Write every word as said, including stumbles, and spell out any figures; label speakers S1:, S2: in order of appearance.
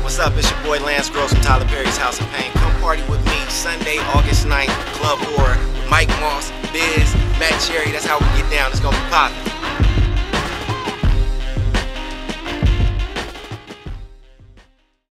S1: What's up? It's your boy Lance Gross from Tyler Perry's House of Pain. Come party with me Sunday, August ninth, Club Horror. Mike Moss, Biz, Matt Cherry. That's how we get down. It's gonna be popping.